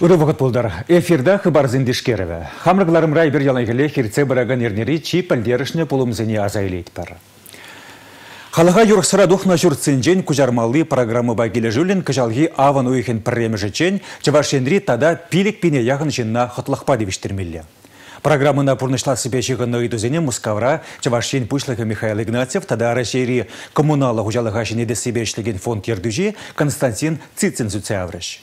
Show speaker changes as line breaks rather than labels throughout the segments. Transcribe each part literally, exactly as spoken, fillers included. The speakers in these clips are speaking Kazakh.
Уры вақыт болдар. Эфирда хыбар зіндешкеріві. Хамрықларым рай бір ялайғылы херце біраган ернері чип әлдерішіне полымзіне азайлейді бар. Қалыға юрықсыра дұқна жүртсенжен күжармалы программы bagile жүлін күжалғы аван ойхен пірремі жечен, чывашенри тада пилік пене яғын жинна құтлықпа девіштермелі. Программына пұрнышла себе жығынны үйдізіне Мұскавра, чывашен пұшлығы Михаил Игнатьев, тада арашери коммуналы ғужалыға женеді себе ішлеген фонд ердүжі Константин Цицин зүтсәвріш.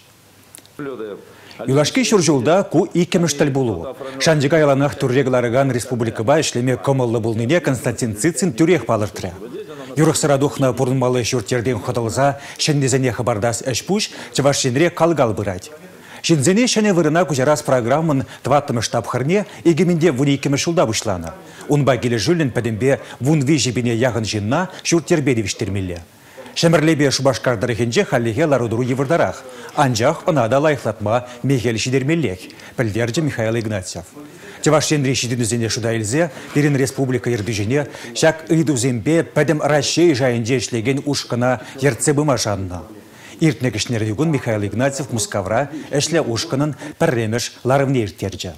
Юлашки шуржулда ку икеміштіл болу. Шанжыға яланақ түррегларыған республикаба ішлеме комылы болныне Константин Цицин түрек балыртыры. Юрықсыра дұқна пұрынмалы шүрттерден құтылза, шендезіне қыбардас әшпуш, чывашенре қалғал бұрад. Шендзене шәне вырына күжарас программын тваттымы штаб-хырне егеменде вуны икеміш жылда бұшланы. Унба келі жүлін пәдімбе вунви жебіне яғын жинна шүрттербе девіштермелі. Шәмірлебе шубашкардары хенже халлеге ларудыру евырдарақ. Анжақ онада лайықлатма мегел шидермелек, пілдерді Михаил Игнатьев. Чывашенри шиденізіне шуда елзе, берін республика ердүжіне, шак үйдузембе пәдім Рашей жайынде ішлеген ұшқына ерцебіма жанна. Иртне кішнердігін Михаил Игнатьев Мұскавра әшлі ұшқынын пірремеш ларывне ертерді.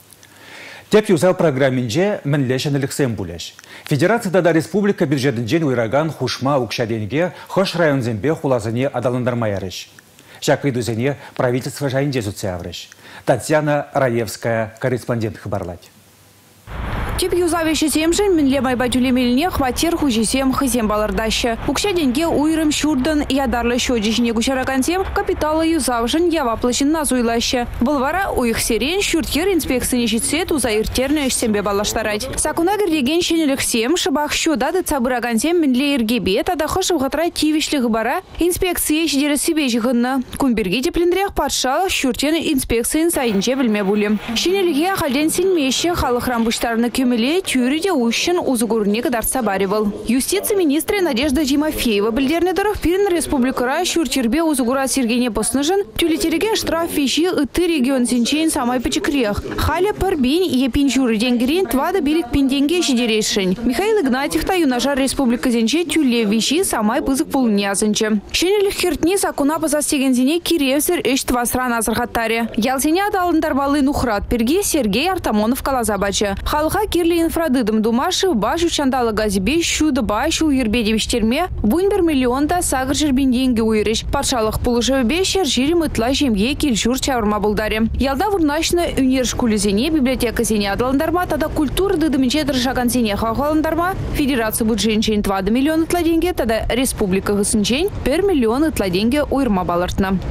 Теп юзал программинже мінлешініліксен бұлеш. Федерацияда да республика бюджетінжен ұйраган хушма ұқшаденге хош районзембе хулазыне адалындармай арыш. Шақы дүзене правительство жайынже зүтсәвріш. Татьяна Раевская, корреспондент хабарлать.
Тип юзавеші семшін мінле байбатюлемеліне хватер хужесем хызем балырдашы. Укша денге уйрым шурдын ядарлы шоджишіне күшаракансем капиталы юзавшын яваплышын назуйлашы. Бұлвара уйық серен шүрткер инспекцияны жетсе тузайыртерні үшсембе балаштарать. Сакуна кірдеген шенеліксем шыбақ шудады цабырагансем мінле ергебе тада хошып ғатра тивішлігі бара инспекция жедері себе жығынны. Күмберге теплендірек патшалық шүртен инспекцияны сайынче білме бұлем. Шенеліге қалден сенмеші халық рамбыштарыны Меле тюриде ущен узугурник дарца баривал. Юстиция министра Надежда Тимофеева бельдерный дорог пирн республикара шурчербе узугура Сергене Поснажен тюлитереген штраф фиши ыты регион синчейн самай печекрех. Халя парбин епин журы денгерин твада билик пинденге шидерешень. Михаил Игнатьев та юнажар республика зенче тюле виши самай пызык полнязынче. Шенелих хертни сакуна позастегензине киревсер эш твасран азырхаттаре. Ялсене адалындарбалы нухрат перги Сергей Артамонов калазабача. Халха Кирли инфрадыдым думаши баш учандалы газибе шуды баш ул ербедевиштерме вунбер миллионда сагыр жербен деньги уйрыш. Патшалық пулышевбе шержири мытла жемге килшур чавырма булдаре. Ялда вурнашны унер шкулезене библиотека зене адаландарма тада культура дыдымынче дыржаган зене хахаландарма федерация бюджетчен два миллиона тла деньги тада республика гысынчен пер миллион тла деньги уйрма балартна.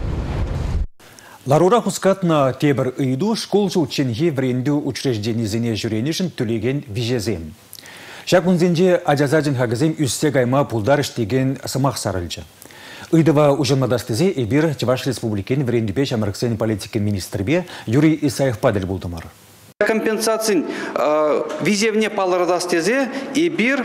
Ларура хускатна тебір үйду школ жылченге вренду учрежденізіне жүренішін түлеген вижезем. Шакунзенде ажазаджын хагызем үссе гайма пулдар іштеген сымақ сарылжы. Үйдіва ұжынмадастызе эбір Чуваш республикен врендубе шамырықсен политикен министрбе Юрий Исаев падел болдымар.
Компенсацин визевне паларадастезе эбір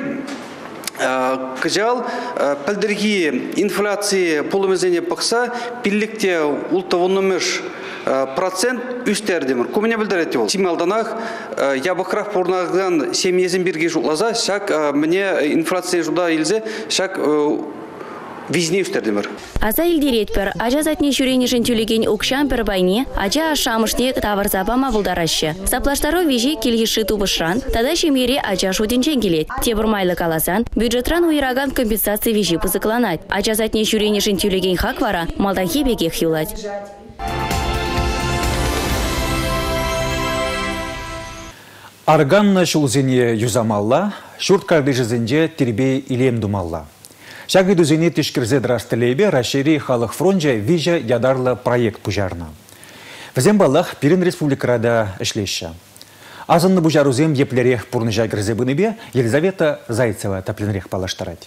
Кыжал пілдіргі инфляция полымызене пақса пиллікте ұлтавынымыш процент үстердемір. Көміне білдіреті ол. Сималданақ ябықрақ порнағынан семьезін бірге жұлаза, шак мне инфляция жұда елзе, шак визне үстердемір.
Аза илдеретпір, ажа затне жүренешін түлеген ұқшан бір байне, ажа ашамышне тавар запама бұлдарашы. Саплаштары веже келгеші тубышран, тада шемере ажа шуденчен келет. Тебір майлы каласан, бюджетран уйраган компенсация веже пызықланат. Ажа затне жүренешін түлеген хак вара, малданхи беге хюлать.
Арганна шулзене юзамалла, шурт кардыжызенде тербе илем думалла. Шагы дүзене тишкірзе драстылебе Рашери халық фронже вижа ядарлы проект пужарна. Візем балақ Пирин республикарада ішлеші. Азынны бұжарузем еплерех пұрныжа кірзе бұныбе Елизавета Зайцева тапленрех палаштарать.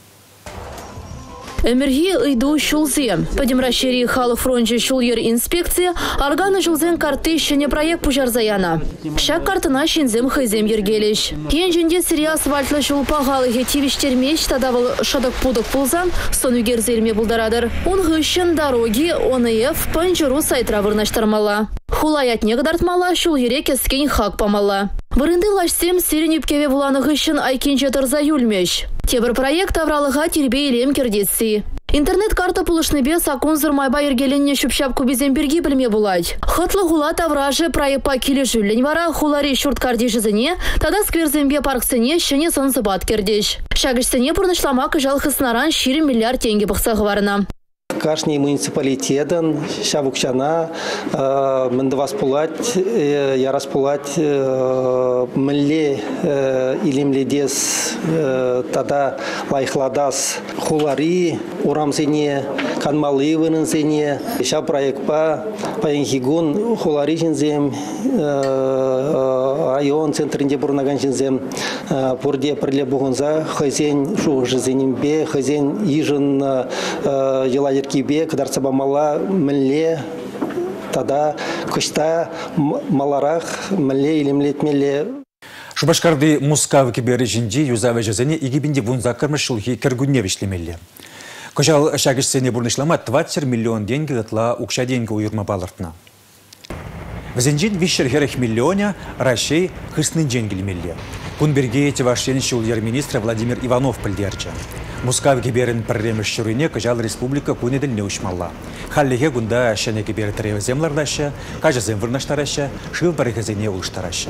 Эмерги ыйду шулзем. Падем Рашери халық фронже шулер инспекция, арганы шулзен карты шене проект пужарзаяна. Шак картына шинзем хайзем ергелеш. Енжінде сири асфальтлы шулпа ғалығы тивиштермеш тадавыл шадық пудық пулзан, сон үгерзерме бұлдарадыр. Он ғышын дороги, он ев панчыру сайтра вырнаштармала. Хулаятне қадартмала, шулере кескен хак памала. Вырынды лашсем сирен үпкеве буланы ғышын айкенче тұрза юлмеш. Тебір проект авралыға тербе елем кердетсі. Интернет-карта пулышныбе сакунзыр майба ергеленне шупшап кубиземберги білме булать. Хытлы хула тавражы проекпа келі жүлін вара хулари шурт кардежізіне, тада скверзембе парксыне шыне сынзыбат кердеш. Шагышсыне пұрнышлама кыжал хыснаран шири миллиард тенге бұқсағы варына.
Каждый муниципалитет, шавукчана, мендвас пулать, я распулать, мле или мледес, тогда лайхладас, хулари, урамзене, канмалы вынынзене, ша проектпа, паенхигун, хулари жинзем, район, центрінде бурнаган жинзем, пурде приле бугунза, хозяин шу жизенембе, хозяин ижин еладер кибе, когда мала мле, тогда кышта маларах мле или млетмеле.
Шубашкарды мускавы кибері жинди юзавы жазыне игибинде вунзакармы шулхи кіргүнне вишлемелі. Кожал шагышсене бурнышлама двадцать миллион деньги гатла укша деньги уйырма балыртна. Візенжин вишер миллионя Рашей хыснын женгілмелі. Кунберге Тевашен шулдер министра Владимир Иванов пілдерчі. Мускав киберін пірреміш шүріне Кожал республика күнеділіне ұшмалла. Халлеге күнда шәне кибері тіреві землардашы, кажызем вырнаштарашы, шыл барығызене ұлыштарашы.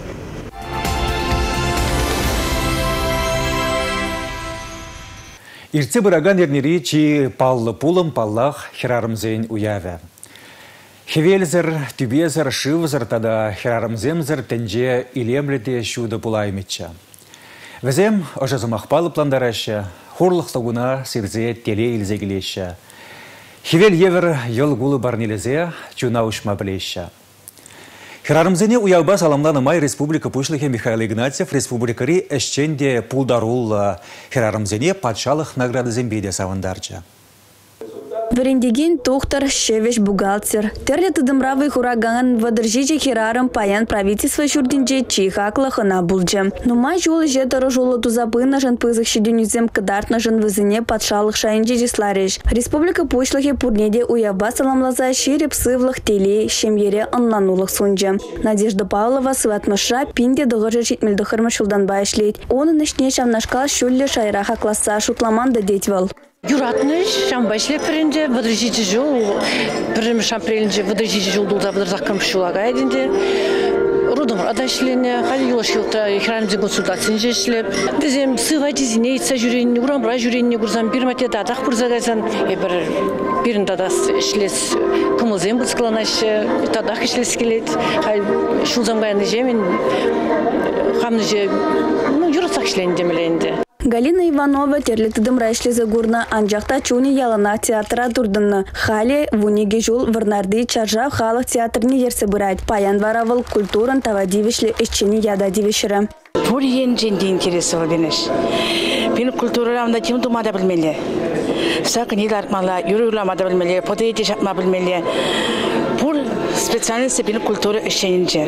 Ирце бұраган ернері чи паллы пулым паллах хирарымзен уявы. Хевелзер, тюбезер, шывзер тада хирарымземзер тенже илемледе шуды пулайметчі. Візем ожазымақпалы пландарашы, хурлық лагуна сирзе теле илзегілеші. Хевел евер ел гулы барнелезе чуна ұшма білеші. Хирарымзене уявба саламланы май республика пушлығы Михаил Игнатьев республикари әшченде пулдарул хирарымзене патшалық награды зембеде савандарчы.
Варендеген тоқтар шевеш бухгалтер. Терлі тыдымравы хураган вадыржиче хирарым паян правительство шурдинче чихакла хана булджы. Нумай жолы жетары жолы тузапына жан пызық шедюнюзем кадартна жан вызыне патшалық шайынче жеслареш. Республика пошлығы пурнеде уяба саламлаза шире псывлық теле шемере анланулық сунжы. Надежда Павлова сыватмыша пинде дұғыржы жетмелді хырмы шулдан байшлейд. Оны нышне шамнашкал шулле шайраха класса шутламанда детвал.
Юратныш, шамбашле перенде, выдржите жол, перем шампреленде, выдржите жол дулда, выдрзакам шулага единде. Родом адашлене, хали юлашилта, хранде консультациян жешлеп. Дезем сывайте зинейца жюрен, урамбра жюрен, гурзам бирмате датах пурзагайсан, ебер бирин дадас шлес кымылзем быцкланашы, дадах шлес келет, шулзам гайны жемин, хамны же, ну, юратсак шлен демеленде.
Галина Иванова терлетідім райшлезі гурна анжақта чуни ялана театра дұрдынны. Хали вуниге жол варнарды чаржав халық театрны ерсі бұрайд. Паян варавыл культурын тавадивишлі ішчені яда дивишірі.
Пур ен женде интересі ол бенеш. Бені культураламда тем думада білмелі. Сақын ел арқмала, юры уламада білмелі, подейте шапма білмелі. Пур специальности бені культура ішченінже.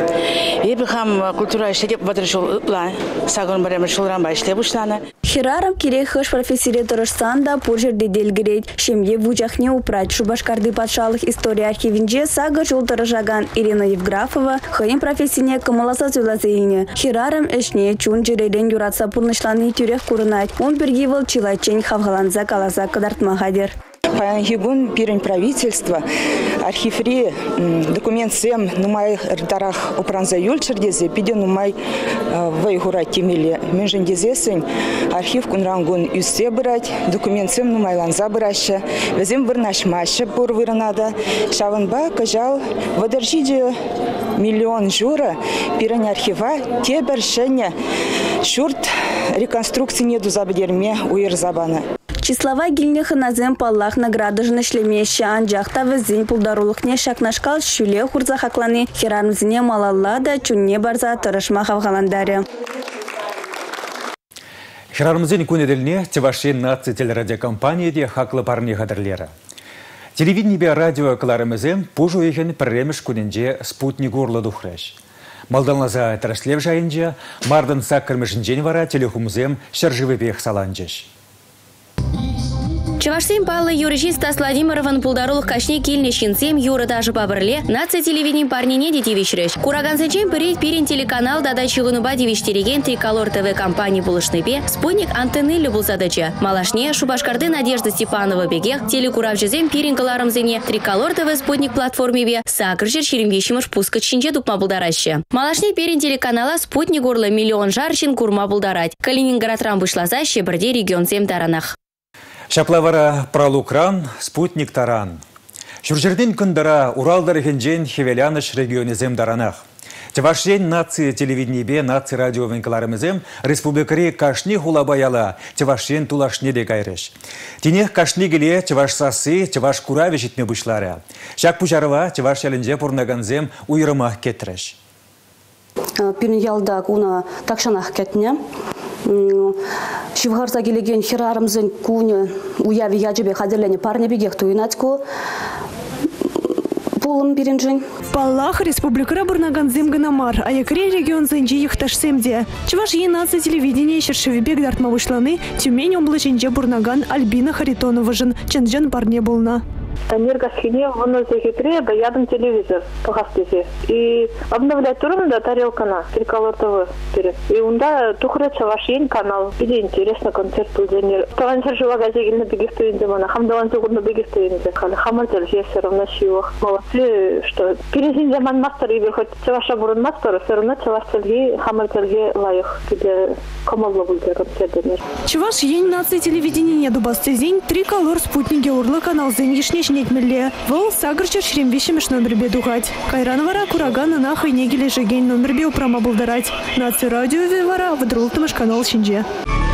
Ебі хам культура ішедеп вадыр жол ұпла, сағын барамыр жолран байшле бұшланы.
Хирарам керек хыш профессире тұрышсан да пур жерде делгірейд. Шемге вучахне упрать Шубашкарды патшалық история архивинже сага жол тұрышаган Ирина Евграфова хыйын профессине кымыласа сөйлазейіне. Хирарам ішне чун жерелен юратса пурнышланы тюрех курынайд. Он бергивал чилайчен хавгаланза каласа кадартмагадер.
Паянгигун пирень правительства, архиври документ сем нумай рдарах упранза юльчердезе, пиде нумай вайгура тимили менжендезесень, архив кунрангун юссе брать, документ сем нумай ланза браща, везем вырнаш маша бур вырнада, шаванба кажал водержиде миллион жура, пирень архива, те бершеня, шурт реконструкции неду забдерме уирзабана.
Числова гильнеха назем паллах награды жнышлемеші анжақта візін пулдарулықне шакнашкал шүле хурза хакланы хиранызіне малаллада чүнне барза тұрышма хавғаландары.
Хиранымызын күнеделіне Тевашен наци телерадиокомпанияде хақлы парны қадырлері. Телевидение радио кыларымызым пужу ехен пірреміш күнінде спутник урлы дұхреш. Малданлаза тірішлев жайынже, мардын сақ кірмішін жен вара телехумызым шаржывы бек саланжеш.
Чевашсем паллы юриши Стас Владимировын пулдарулых кашне кильне шинсем юры даже бабырле нация телевидение парнине детивишреш. Кураганцечен перед пирин телеканал дада чигунуба девиштереген Триколор ТВ компании булышныбе спутник антенны любул задача. Малашне Шубашкарды Надежда Степанова бегех телекуравжезем пирин каларымзене Триколор ТВ спутник платформебе сакржер шеремвещимыш пуска чинче дупма булдараще. Малашне пирин телеканала спутник горло миллион жарчин курма булдарать. Калининград рамбышлаза щебрде регионзем таранах.
Шаплавара пралукран, спутник таран. Шуржерден күндара Уралдар хенжен хевеляныш регионезем даранах. Чевашен нации телевидениебе, нации радиовенкаларымызем республикари кашни хулабаяла, Чевашен тулашне де кайреш. Тинех кашни геле Чеваш сасы, Чеваш курави житме бушлары. Шак пучарова Чеваш ялінже пурнаганзем уйрымах кетреш.
Пирин ялда куна такшанах кетне. Шивгарса келеген хирарымзын куны уяви яджебе хадерлене парне бегех туинатку. Полым биринжин.
Паллах республика Бурнаганзем Ганамар, а якре регион зенджи ихташсемде. Чеваш е нация телевидения Шершевибег Дартмавышланы, Тюмень облаченже Бурнаган Альбина Харитонова жын, ченджен парне болна.
Энергосхине вынос хитре ядом телевизор похастезе. И обновлять турм да тарелкана Триколор ТВ. И унда тухре Чевашен канал. Иди интересно концерт пульденер. Талантер жила газегильно бегистуинде мана. Хамдалан зугурно бегистуинде. Хамартер же все равно шивах. Молодцы, что перезин заман мастер и хоть Чеваша бурун мастер, все равно Чеваштерги хамартерги лайх. Где комолла будет концерт.
Чеваш ень нации телевидения не дубасты зень Триколор спутники урла канал зень ешнеш нетмелле. Вол сагрчер шремвишемеш номербе дугать. Кайрановара курагана нахай негеле жеген номербе упрама булдарать. Наци радио вивара выдрултымаш канал шинже.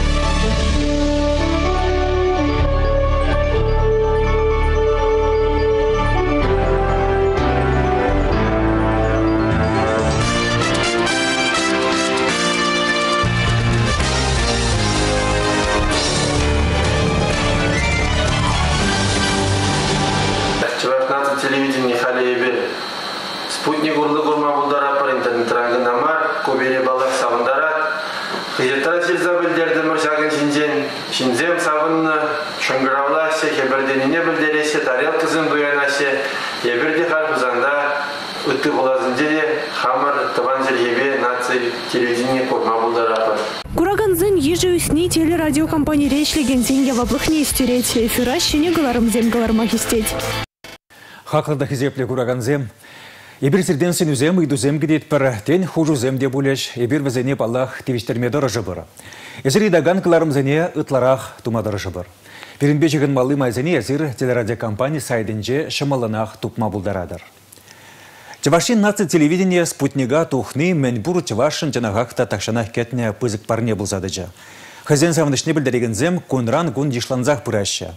Телевидение халебе спутник урлы гурма булдара пар интернет рангынамар кобере балак савындара хыжеттара сельзабылдерді мұршағын шинжен шинзем савынны шыңғыравласе хеберденіне білдересе тарелкызын дуянасе еберде харбызанда үтті болазын дере хамыр тыван жергебе наций телевидение гурма булдара пар.
Кураганзын ежі үсіне телерадиокомпания решлеген зенге ваблықне истереть, эфира шене галарымзем галармах истеть.
Хақылды хизепле кураганзем. Ебір сірден сен үзем, үйдузем гедет пір, тен хужузем де булеш, ебір візене баллах тевіштермеді рыжы бір. Езір идаган кыларымзене ытларақ тумады рыжы бір. Перінбе жігін малы майзене езір телерадиокомпания сайдынже шымалынақ тупма булдарадыр. Чевашин нация телевидения спутнига тухны мәнбур Чевашин жанағақта тақшанақ кетіне пызык парне бұлзадыжы. Хазен савынышне білдірегензем кунран кун дишланзақ пыраща.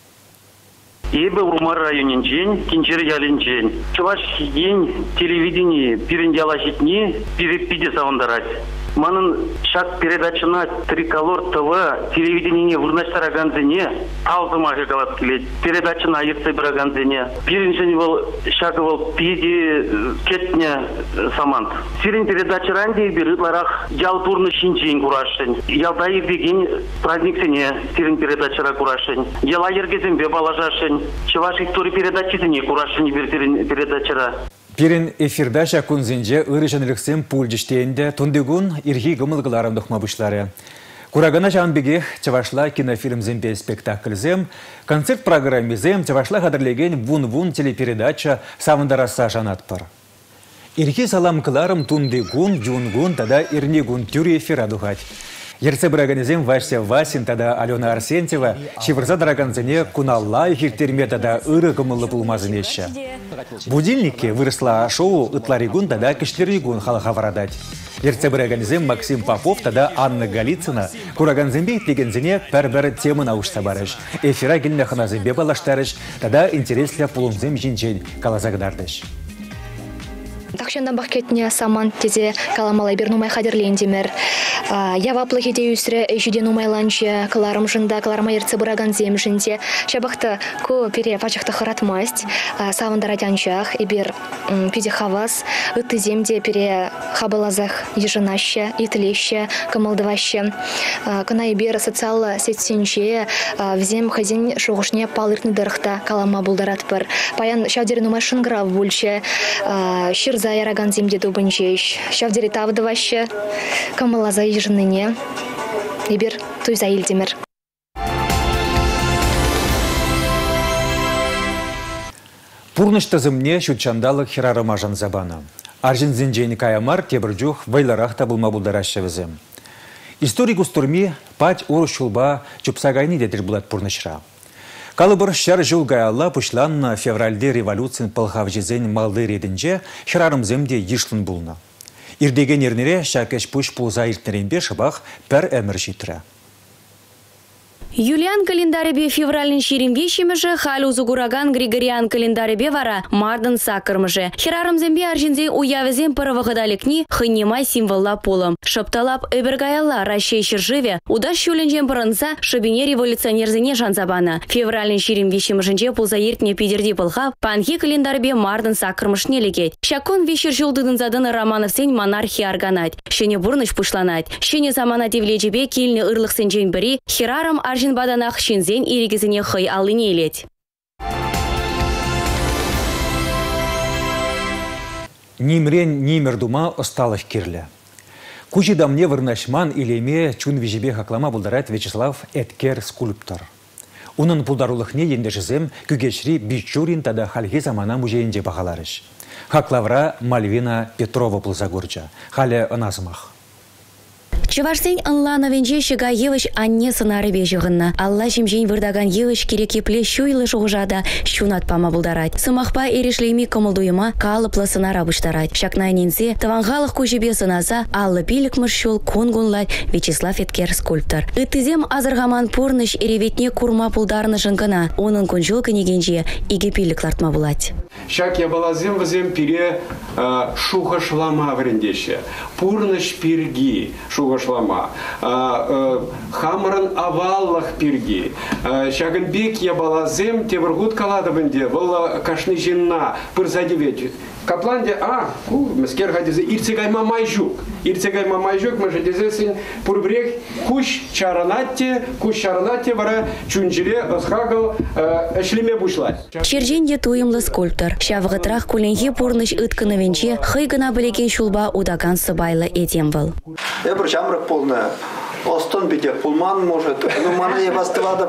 Ебе Урмар районен жен, Кинчер ялен жен. Чуваш день телевидение пирендяла житни, пирепиде савандарать. Манын шак передачына Триколор ТВ телевидение вырнаштар аганзене, алтымағы қалап келет. Передачына айырсы бір аганзене. Пиреншен был шаковал пиде кетне самант. Сирен передача ранде берытларах ял турны шинчен курашын. Ялдай беген праздниксене сирен передачара курашын. Яла ергезен бебалажашын. Чеваш истории передачисене курашын бер передачара.
Пирин эфирдаша кунзинже ырышанлыксем пульджиштейнде тундыгун ирхи гымылгыларым духма бушлары. Курагана жанбегех Чевашла кинофильмзембе спектакльзем, концерт программизем Чевашла хадырлеген вун-вун телепередача савындараса жанатпыр. Ирхи салам кыларым тундыгун, юнгун, тада ирнигун тюри эфира духать. Ерце браганезем Вася Васин, тада Алена Арсентьева, шивырза драганзене куналла ихиртерме тада ыры гымылы пулмазынеща. Будильники выросла шоу ытларигун тада кишлеригун халаха варадать. Ерце браганезем Максим Попов, тада Анна Голицына, кураганзембе тегензене пер-бер темы наушса барыш. Эфира гильна ханазембе балаштарыш, тада интересля пулунзем жинчен калазагдардыш.
Такшанда бақкетіне саман тезе каламалай бір нумай қадірлен демір. Яваплы хеде үсірі жүйден умайланчы, кыларым жында, кыларма ерці бұраган земшінде. Шабақты ко пере пачақты қыратмасть, савындарадянчақ, ебір пиде хавас, үтті земде пере хабалазах ежынаща, итілеща, кымылдываща. Кына ебір социалы сетсенче, взем хазин шоғышне палыртны дырықта калама бұлдарат бір. Паян шавдерін умай шынгырав бөлче, шырза яраган земде дубынчеш, шавдері тавдываща, кымылаза ежыныне, ебір туйза елдемір.
Пурнышты зымне шутчандалық хирарыма жан забана. Аржин зенжейні каямар тебірджух вайларақ табылма бұлдарашы візім. Историк устурми пать ору шулба чупсагайни дедір бұлат пурнышра. Калыбыр шар жыл гаялла пушланна февральде революциян пылхав жезен малды редінже хирарым земде ешлін бұлна. Ирдеген ернере шакеш пуш пулза иртнеренбе шыбақ пәр әмір житра.
Юлиан календаребе февральный шеремге шемежі, халі узугураган Григориан календаребе вара мардын сакырмыжы. Хирарым зембе аржинзе уявізен парывығыдалікні хынемай символла полым. Шыпталап өбіргаялла Рашей шыржыве, удаш шөленжен пырынса шыбине революционерзіне жанзабаны. Февральный шеремге шемежінже пулза ертіне педерди пылға, панхи календаребе мардын сакырмышне легет. Шакон вешер жылдыдын задыны Романовсен монархия арганать. Шене бурныш пушланать. Шене замана девлежебе келіне ырлық сенжен бірі, хирарым аржин баданақ шинзен ирегізіне хый алыне елет.
Нимрен нимер дума осталых кирлі. Кучи дамне вырнашман илеме чун вежебе хаклама булдарат Вячеслав Эткер скульптор. Унын пулдарулықне ендешізем күгешри Бичурин тада халге замана музейінде бағаларыш. Хаклавра Мальвина Петрова пулзагурча. Хале ыназымақ.
Чывашсен анлана венже шыга евыш анне сынары бежіғынна. Алла жемжен вырдаган евыш керекепле шуйлы жоғыжада шунат пама бұлдарать. Сымақпа ерешлейми комылдуйыма калыплы сынара бұштарать. Шакнайненсе таванғалық көжебе сынаса аллы пилік мұршол конгунлать Вячеслав Эткер скульптор. Үттізем азырғаман порныш ереветне курма пулдарны жыңғына. Оның конжол көнегенже иге пилік лартма бұлать.
Шак я балазем вазем пире шуха шлама врендеше. Пурныш пирги шуха шлама. Хамран аваллах пирги. Шагынбек я балазем тевргут каладабынде. Вала кашны жинна пырзадевет. Капланде, а, ку, мескер гадезе, ирцегайма майжук. Ирцегайма майжук, мы же дезесин пурбрех, куш чаранатте, куш чаранатте вара чунжире осхагал эшлеме бушлать.
Черженде туемлы скульптор. Шавғытрах куленге пурныш ытканы венче, хыйгына білеген шулба удаган сыбайлы этемвыл.
Я бір жамрық полная. Остон биде пулман может, ну мана я бастывадып,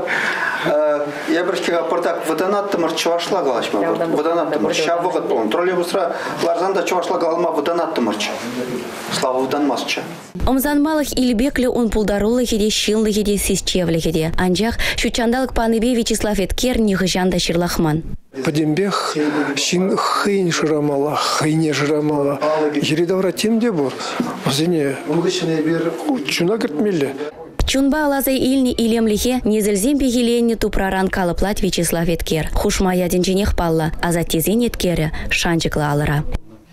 я бір шкега пырдак выданаттымыр чувашла галашма, выданаттымыр, шаб вғыт болын. Троллейбусра ларзанда чувашла галма выданаттымырчы. Слава выданмасчы.
Омзанмалық илбеклі он пулдарулы хеде шилны хеде сисчевлі хеде. Анжақ шучандалық паныбе Вячеслав Эткер нихыжанда ширлахман.
Падембех шин хейн жырамала, хейне жырамала. Ередавра темде бұр. Зене чуна кіртмелі.
Чунба алазай илни илемлихе незілзен бегеленне тупраран калыплат Вячеслав Эткер. Хушма яденженех палла, азаттезен еткері шанчықлы алыра.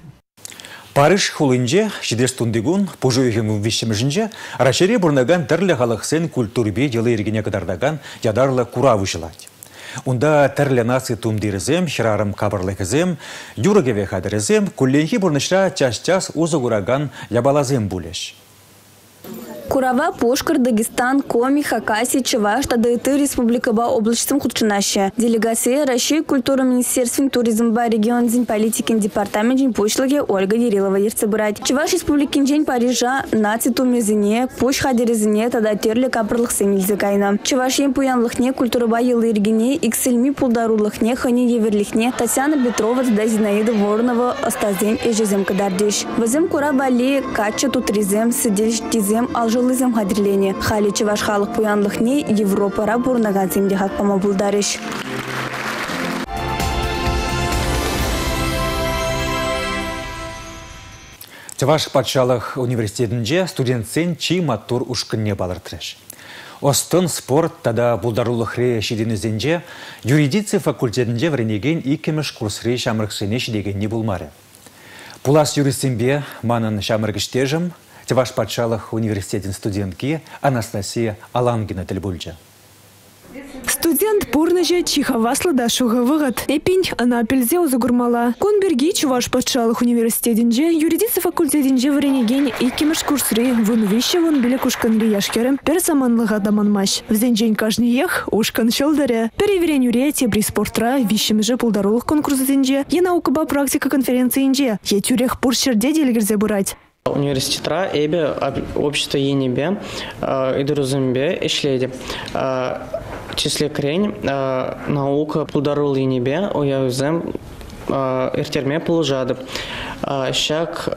Париж хулынже, шидес тундигун, пужуйгем вишемжинже, рашере бурнаган тірлі халықсен культурбе делы ергене кадардаган ядарлы кура вышылать. Унда тірлі насы тумдирізем, хирарым кабырлықызем, юргеве хадырызем, кулленхи бурнышра час-час узыгураган ябалазем булеш.
Курава, Пошкар, Дагестан, Коми, Хакасия, Чуваш, Тадайты, Республика Ба, облачтым худшынаще. Делегация России, культура, министерствен, туризм Ба, регион, день политики, департамент, день пошлыги, Ольга Ярилова, Ерцебрать. Чуваш, Республикин день Парижа, наци тумезине, Пош хадерезине, Тадатерли, Капрлых Семильзекайна. Чуваш, ем пуянлыхне, культура Ба, Елыргине, Иксельми, Пулдарулыхне, Хани Еверлихне, Татьяна Петрова, Тада Зинаида Воронова, Остазем и Жизем Кадардиш. Вазем Кура Бали, Кача, Тутризем, Сидельш, Тизем, Алжир Лызем хадрилене. Хали чеваш халық пуянлыхне Европа рабурнаган земде хатпама булдарыш.
Чеваш патшалық университетінде студентсен чи матур ушкынне балыртырыш. Остын спорт тада булдарулықре шеденізенже юридиция факультетінде вренеген икемеш курсре шамрықшене шедегенне булмары. Пулас юристембе манын шамыргыштежім, Теваш патшалық университетін студентки Анастасия Алангина тілбульджа.
Студент пурныжа чихаваслы да шуға вғыт. Эпинь ана пілзе узугурмала. Конберги Чуваш патшалық университетінже, юридиция факультетінже варенеген иккемеш курсри вон вещевон біле кушканри яшкерім персаманлыға даманмаш. Взенжен кажниех ушкан шылдары. Переверен юре тебри спортра вещемеже пулдарулық конкурсызінже, е наукаба практика конференциинже, е тюрех пуршерде делгерзе бурать.
Университетра эбе общество енебе идурузымбе ишледи. Числе крень наука пулдарул енебе уяузем иртерме полужады. Щак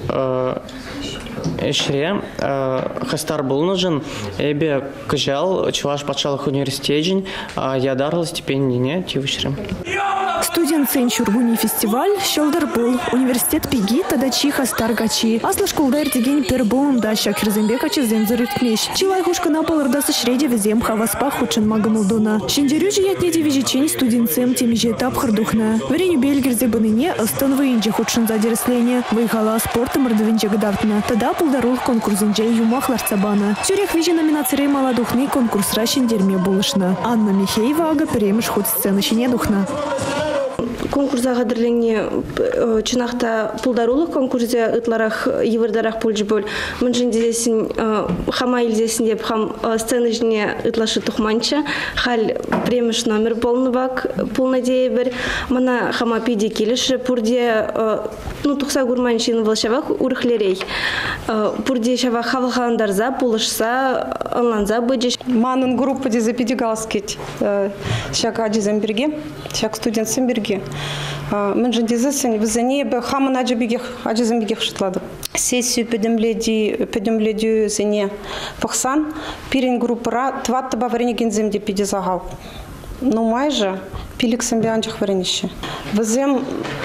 Эшре хастар был нужен, эбе кыжал Чуваш патшалық университетин ядарлы стипендине тивышрым.
Студент Сенчургуни фестиваль щелдар был. Университет пиги тада чиха старгачи. Аслы школдар деген пербоун да шакирзембек ачызем зарытмеш. Чилай хушка на палырдасы шреде везем хаваспа хучын магамылдуна. Шендерюжи ятнеде вежечень студентцем темеже этап хырдухна. Вреню бельгерзе быныне астан выинже хучын задересление. Выйхала спорта мордовинже гадартна. Тада пулдарул конкурсинже юмах ларцабана. Тюрех вижи номинации маладухны конкурсра шендерме булышна. Анна Михеева ага перемеш худ сцены щене духна.
Конкурса гадырленне чынақта пулдарулық конкурсе ытларах евырдарах пульжы бол. Мынжын дезесін хама илзесін деп хам сцены жіне ытлашы тухманча. Хал премеш номер болны бак пулнадея бір. Мана хама пиде келіші пурде ну тұқса гурманшин волшавах урхлерей. Пурде шава хавалхандарза пулышса анланза бөджеш.
Манын группа дезе педигалскет. Шак аджиземберге, шак студент Семберге. Мен же дезесен везене бе хамын аджибегех аджизембегех шытлады. Сессию педемледи педемледи зене пахсан пирин группара тватта баврене генземде педизагал. Ну майже пилик сембианчах варенище. Везем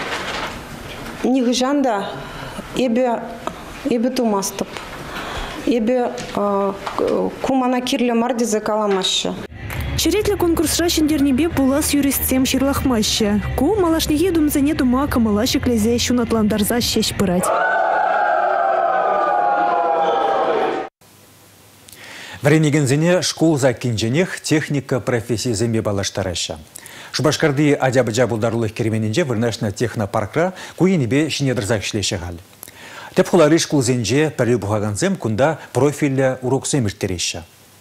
нигжанда ебе ебе тумастып. Ебе кумана кирле мардизе каламаще.
Черетля конкурсра шендернебе пулас юристсем ширлахмаще. Ку малашнеге думзене дума камалаши клезе шунатландарза щещ пырать.
Варенегензене школ закинженех техника профессии зембе балаштараща. Шубашкарды адябыджа булдарлых кеременинже вырнашна технопаркра куенебе шинедрзак шлешегал. Тепхулары школ зенже пәрі бұғағанзем күнда профилі уроксем ирттереща.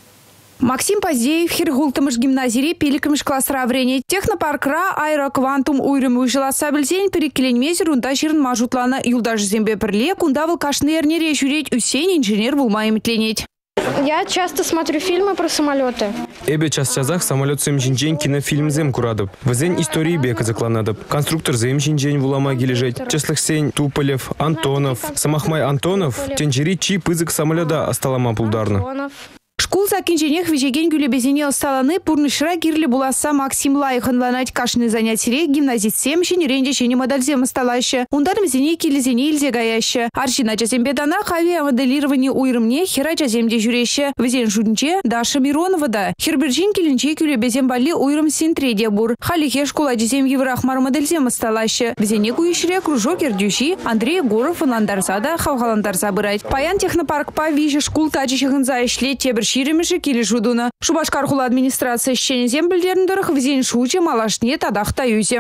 Максим Поздеев хиргултымыш гимназире пеликымыш классра врене технопаркра аэроквантум уйрым выжила сабельзень перекеленмез рунда жирн мажутлана юлдаш зембе перле кундавыл кашны эрнере жюреть усень инженер булмайым тленеть.
Я часто смотрю фильмы про самолеты.
Эбе час часах самолет зем жинжен кинофильм зем курадып. Везен истории бека заклададып. Конструктор зем жинжен вулама гилежет. Чеслыхсень Туполев, Антонов, Самахмай Антонов, тенжери чи пызык самолета осталама пулдарны.
Школ закинженех вежеген гюлебезене осталаны пурнышра кирле буласа Максим Лайханланать кашны занятире гимназистсем шенеренде шене модальзем осталаще. Ундарым зене килезене илзе гаяще. Аршина жазембедана авиамоделирование уйрымне хера жаземде жүреше. Везен жунче Даша Миронова да. Херберджин килинче гюлебезем бали уйрым синтреде бур. Халихе школа жазем еврахмар модальзем осталаще. Везене куишре кружок ердюши Андрей Горов анландарзада хавгаландарза бырать. Паян технопарк па виже школ тачищыгынза ишле тебір ширемеші келі жудуна. Шубашкар хула администрация щене зембілдеріндіріх візен шуче малашне тадақ таюзе.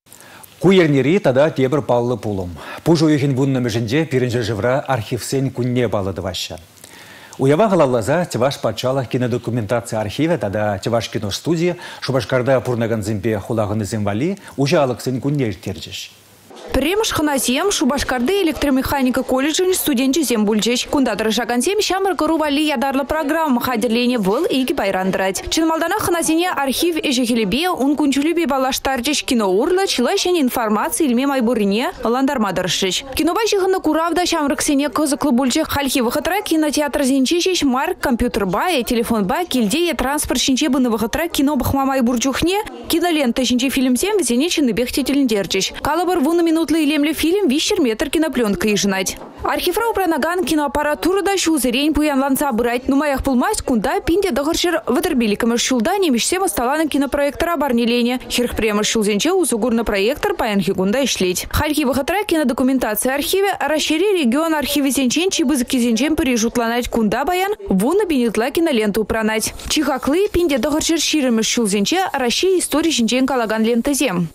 Куернери тада тебір паллы пулым. Пужу ехен вунны межінде пирінжі живра архивсен күнне балыды ваща. Уява ғалалаза Теваш патшалық кинодокументация архиве тада Теваш киностудия Шубашкарда пурнаган зембе хулағыны земвали уже алықсын күнне ирттерджеш.
Премш ханазем Шубашкарды электромеханика колледжин студенчи зембульчеш. Кундатыр жагансем шамыр корували ядарлы программа хадерлене выл иги байрандырать. Чынмалдана ханазине архив эжехелебе он кунчулюбе балаштарчеш кино урла чилайшен информации илме майбурине ландармадыршеш. Кинобайшихына куравда шамрыксене кызыклы бульче хальхи выхытра кинотеатр зенчешеш марк компьютер бай телефон бай килдея транспорт шинче быны выхытра кино бахма майбурчухне кинолента шинче фильмсем везене чыныбех тетеліндерчеш. Калабар вунами минутлы илемле фильм вещер метр кинопленка и жинать. Архивра упранаган киноаппаратура да шузырень пуянланца брать. Ну моях пулмасть кунда пинде дохаршер ватербили камершулда не мешсема сталана кинопроектора барнилене. Хирх прямо шулзенче узугурна проектор паянхи гунда ишлеть. Хальки выхотра кинодокументации архиве расшири регион архиве зенчен чибызки зенчен пережутланать кунда баян вуна бенитла киноленту упранать. Чихаклы пинде дохаршер ширым шулзенче расши истории зенчен калаган лентазем.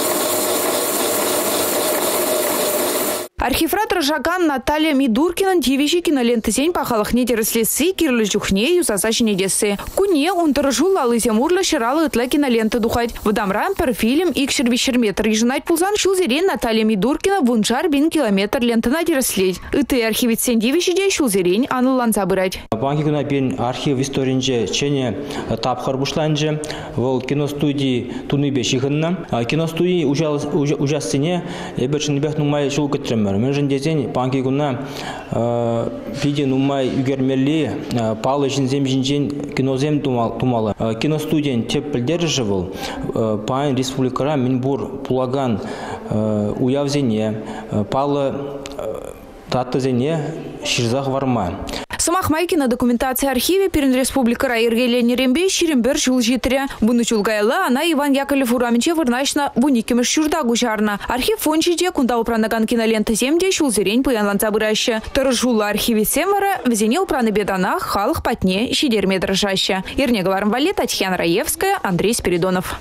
Архивратор Жаган Наталья Мидуркина тивищи киноленты сень пахалах не дереслесы кирлы жухне юзасачи десе. Куне он торжул лалыся мурла ширалы итла киноленты духать. Вдамрам пер фильм икшер вишер метр ежинать пулзан шулзерен Наталья Мидуркина вуншар бин километр ленты на дереследь. Иты архивит сень тивищи де шулзерен аныл ланца бырать.
Банки гуна бин архив историнже чене тапхар бушланже вол киностудии туныбе шихынна. Киностудии ужасыне эбершин бях нумай шул китрем. Мен жендезен панки гуна пиде нумай үгермели палы жинзем жинжен кинозем тумалы. Киностуден теп пілдері был пайн республикара минбур пулаган уявзене палы таттызене ширзах варма.
Самахмай кинодокументация архиве перед республика Райыргеле Нерембе Ширембер жул житря. Буну чулгайла она Иван Яковлев ураменче вырначна буникемеш шурда гужарна. Архив фончиде кунда упранаган кинолента земде шулзерень пуянланца быраща. Торжула архиве семара везене упраны беданах халых патне щедерме дрожаща. Ирне говорим вале Татьяна Раевская, Андрей Спиридонов.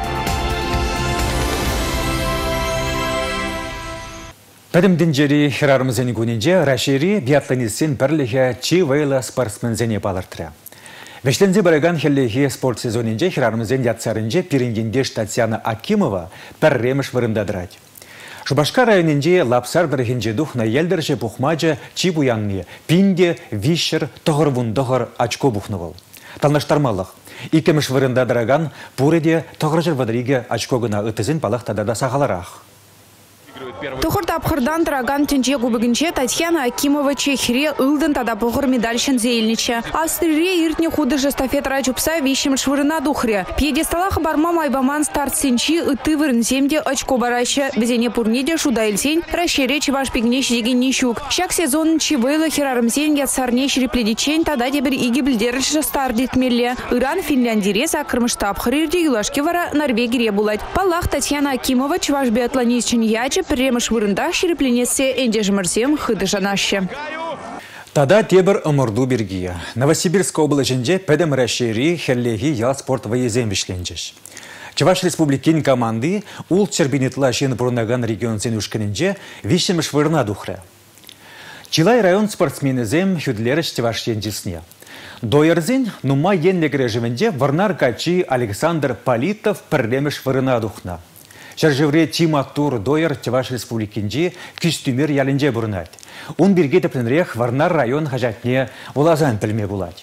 Пәдімден жері хирарымызен күнінже рашири биатлонистен бірліге чи вейла спортсмензене балыртыры. Вешлензе бараган хеллеге спорт сезонинже хирарымызен ятсарынже пирингендеш Татьяна Акимова пәрреміш вырындадырать. Шубашка районинже лапсар дырхинже духна елдерже бухмаджа чи буянны, пинде, вишер, тоғыр-вундоғыр очко бухнывыл. Талнаштармалық. Икеміш вырындадыраган пуреде тоғыржыр вадыриге очко гына ытызын балақ тадада сағаларақ.
Тухурта абхырдан траган тенче губыгинче Татьяна Акимова Чехире ылдын тада похор медальшин зейлниче. Австрире иртне худы жестафет рачупса вещим швырына духре. Пьедесталах барма майбаман старт сенчи ыты вырынсемде очко бараща. Безене пурнеде шудайльсень расшире чеваш пигнеш деген нищук. Шак сезон чивейла херарымсень ятсарне шрипледичень тада дебер иги бильдерыш стардит мелле. Иран Финляндире сакрмышта абхырирде юлашки вара Норвегире булать. Палах Татьяна Акимова чеваш биатлонистчин яче Премыш вырында шерепленесе эндежмерсем хыдыжанаще.
Тада тебір ымырду бергия. Новосибирск облачынже пәдім рәшері хеллеги ял спорт вайезем вишленжеш. Чуваш республикин команды ул чербинетла шен бұрынаган регион сен үшкінінже вишеміш вырына дұхры. Чилай район спортсменезем хүдлеріш чуваш ендесіне. Дойырзен нума енлегірі живенде варнар качи Александр Политов пірреміш вырына дұхна. Шаржевре Тима Тур Дойер Чуваш республикинже кюстюмер ялінже бұрынат. Он бірге тепленрех Варнар район хажатне улазан пілме булать.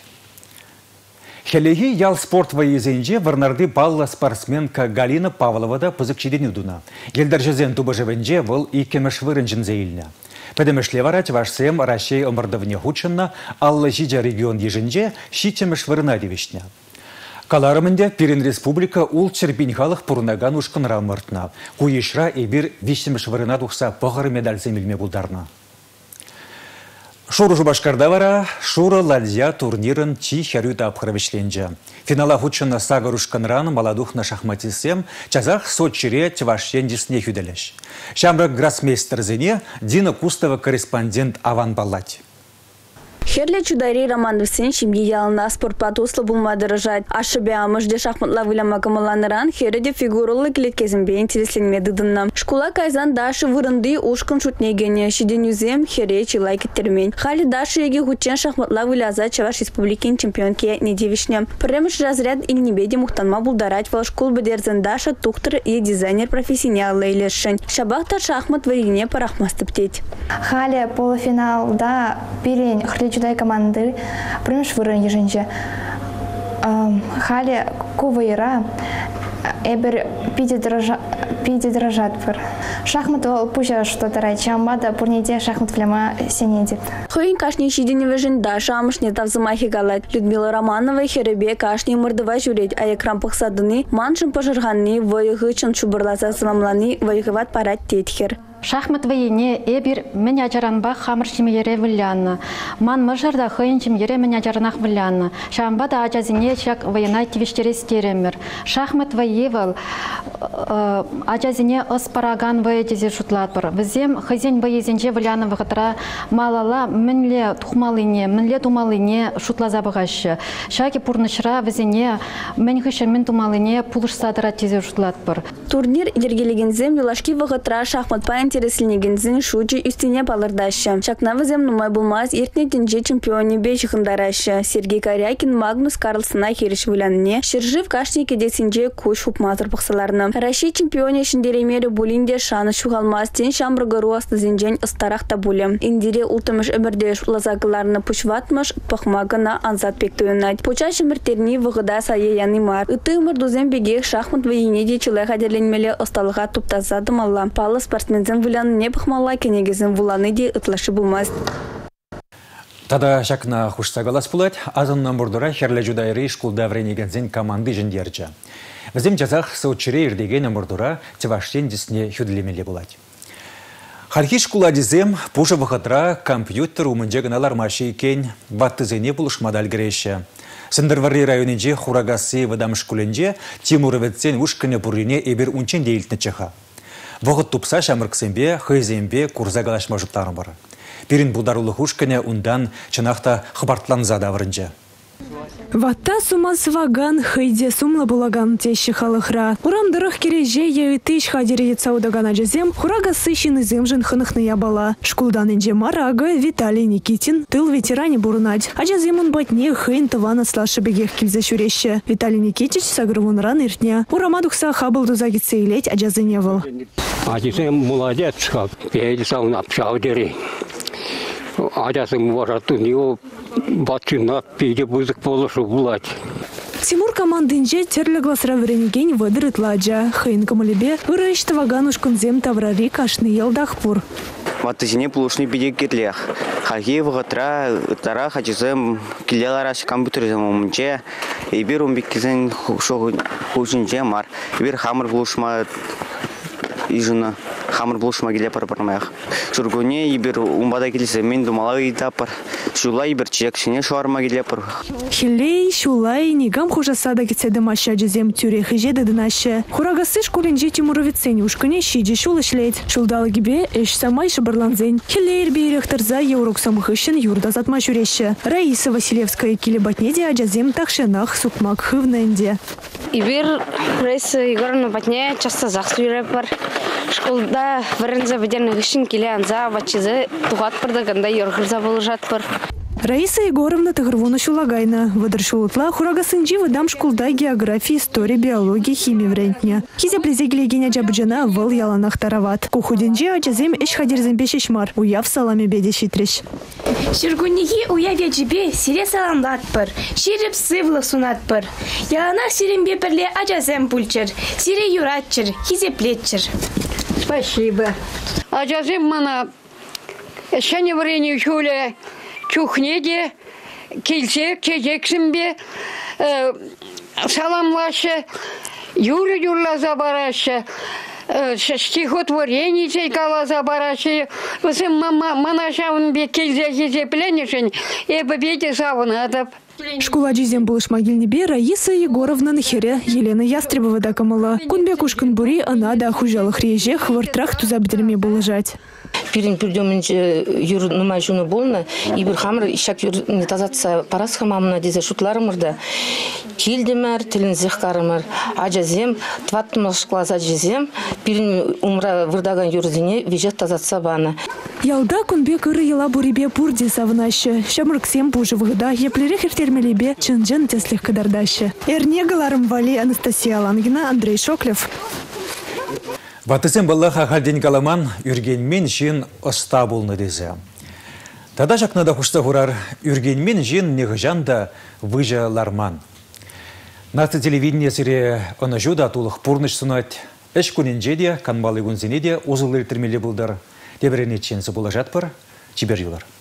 Хелеги ял спорт вайезенже Варнарды балла спортсменка Галина Павловада пызыкчиден удуна. Елдержезен тубы живенже выл икемеш вырынжын зейліне. Пәдемешле вара Чувашсем Рашей омырдывне хучынна аллы жиджа регион ежінже шитемеш вырына девишне. Каларымында Пирин республика ул чербинхалық пұрынаган ұшқын рамыртына. Куешра ебір вишемеш вырына дұқса бұғыр медаль земелме бұлдарына. Шуру Жубашкарда вара, Шура ладья турнирын чи хәрюта апхырвишленже. Финала хучына сагарушканран маладухна шахматисем чазах Сочире Чувашен десне хүделеш. Шамрак гроссмейстер зене Дина Кустова корреспондент Аван Баллать.
Херле чудари романдовсен шимги ялына спортпат услы булма дырыжать. Ашыбе амыжде шахматла выляма камыланыран хереде фигуралы клеткезімбе интересленме дыдынна. Шкула кайзан Даши вырынды ушкын шутнегене. Шиденюзем хере чилай кеттермен. Хали Даши еге хучен шахматла выляза Чуваш республикин чемпионке недевишне. Премеш разряд игнебеде мухтанма булдарать вал школ бедерзен Даша тухтыр и дизайнер профессионалы илешшен. Шабахтар шахмат варигне парахмасты птеть.
Хали полуфиналда пирень чудай команды премеш вырын еженже. Хали кувайра эбер пиде дрожат пыр. Шахмат ол пуша что-то райчамада, пурнеде шахмат фляма сенедит.
Хойн кашни щидине вежинда шамышне тавзымахи галат. Людмила Романова херебе кашни мордова жюреть, а экран пахсадыны маншын пожарганны войгычын чубырласа сламланы войгыват парат тетхер.
Шахмат войне эбир меня жаранба хамр чимере вылянна. Ман мажарда хойн чимере меня жаранах вылянна. Шамбада ажазине чак война тивиштерес теремер. Шахмат воевал ажазине оспараган воетизе шутлатпар. Визем хозяин воезенже вылянна вахатра малала менле тухмалыне, менле тумалыне шутлаза багашы. Шаки пурнышра визене менхыше мен тумалыне пулышсадыра тезе шутлатпар.
Турнир ергелегензем юлашки вахатра шахмат паян интереслинегензин шучи үстіне балырдашы. Шакна візем нумай булмаз ертне тенже чемпионе бейшіхындарашы. Сергей Корякин Магнус Карлсона херіш вылянне. Шержив кашни кедесінже көш хупмазыр бұқсаларны. Раши чемпионе шындеремері булинде шаны шуғалмаз тен шамбырғыру астызенжен ыстарақта булем. Индире ултымыш өмірдеш лазағыларны пұшватмыш пықмағына анзат пектуынат. Поча шыміртерні вғыда сайы яны мар. Үті өмірдузен бегех шахмат вейнеде чылай қадерленмелі ысталыға туптазадым алла. Палы спортсмензен вулян не пахмалла кенегезен вуланы де ытлашы булмаз.
Тада шакна хуштагалас пулать, азыннан бурдура херле жудайры шкулда вренегензен команды жендерча. Візім жазақ саучыре ирдеген бурдура теваштен десне хюдлемеле булать. Хархи шкула дезем пуша вахатра компьютер умынже гыналар маши кен баттызене булышмадал греше. Сындырварри районенже хурагасы вадам шкуленже Тимуровецен ушкыне бурине эбер унчен дейлтне чаха. Вогыт тупса шамырксембе, хызембе курзагалашма жұттарым бар. Перин бударулы ушкыне ундан чынақта хыбартланза давырынже.
Ватта сумас ваган хыйде сумла булаган тещи халыхра. Урамдырых кереже еуитыш хадире цаудаган ажазем хурагасы шинызем жын хынықны ябала. Шкулдан инже марага Виталий Никитин тыл ветеране бурнать. Ажаземын батне хыйн тывана слашы бегех килзе шуреще. Виталий Никитич сагрывун ран иртня. Урамадукса хабылду загитсейлеть ажазыне был.
Ажазем молодец, пейдесал напшал дери. Ажазем ворату него батчина пейде бузык полошу булать.
Тимур командынже терлі гласыра вренеген вадыр ытладжа. Хыйн камалебе ырыш таваган ушкунзем таврари кашны елдах пур.
Ватызине пулушны бидек кирлех. Хаги вғытра ытара хачызым килялараш компьютерзем умынче. Ибир умбеккизен хушинче мар. Ибир хамыр пулушма ижына. Хамыр булышма келе парпармаях. Шургуне ибір умбада келесе мен думалай тапар. Шулай ибір чекшіне шуарма келе пар.
Хилей, шулай, негам хужасада кетседі маша жезем тюрехи жеді дынашы. Хурагасы школинже Тимуровецен ушкыне шиде шулы шлейт. Шулдалы гибе эш самай шабарланзен. Хилей бейрехтарза еурок самыхышын юрда затма шуреще. Раиса Василевская килебатнеде аджазем тахшенах сукмак хывненде.
Ибир Раиса Егоровна батне часто захсуйре пар. Школда варенза ведерный гышин келе анза вачизы тугат пардаганда йоргырза болжат пар.
Раиса Егоровна тагырвуна шулагайна. Выдыршулытла хурагасынжи выдам шкулда географии, истории, биологии, химии врентня. Хизе плезегеле геня джабджана выл яланах тарават. Кухуденже аджазем эш хадирзембе шешмар. Уяв салами беде шитреш.
Ширгунниги уяве джибе сире саламлат пар. Ширип сывлы сунат пар. Яланах сирембе перле аджазем пульчер. Сире юратчер, хизе плетчер.
Спасибо. Аджазем мана шане варенье шуле чухнеде келсе кезексімбе саламлашы юры юрлаза барашы стихотворение цейкалаза барашы высым манашауын бе келзе кезе пленешін эбі беде савынадып.
Школа джизем булыш могильнебе Раиса Егоровна нахере Елена Ястребова да камала. Кунбек ушкын бури ана да хужалых реже хвартрах тузабдерме булыжать.
Пирин пирдеминче юр нумай жуны болна, ибир хамыр ишак юр не тазатса парас хамамна дезе шутларымырда. Килдемер, тилинзех карымыр, аджазем, тваттымаш клаза джизем, пирин умра вырдаган юрзине вежет тазатса бана.
Ялда Кунбек ыры ела бурибе пурде савнаще. Шамрыксем пужы вғыда еплерек иртермелебе чын-жын теслих кадардаще. Эрнегаларым вали Анастасия Лангина, Андрей Шоклев.
Ватысен балаха халден каламан үргенмен жин оста болны дезе. Тада жақнада құшта ғырар үргенмен жин неғжан да выжа ларман. Нацы телевидение сире она жуда тулых пурныш сунать. Эш күненже де, канбалы күнзене де озылы термеле булдар. Дебіріне ченсі бола жатпыр, чибер юлар.